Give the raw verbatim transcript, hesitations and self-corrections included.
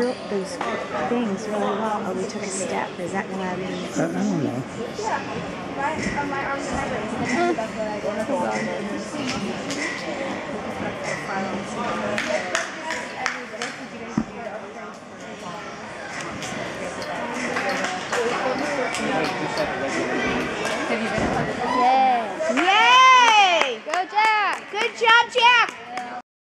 real, those things really well. Oh, we took a step. Is that what I mean? I, I don't know. My, uh, my arms and my legs. That's what I did.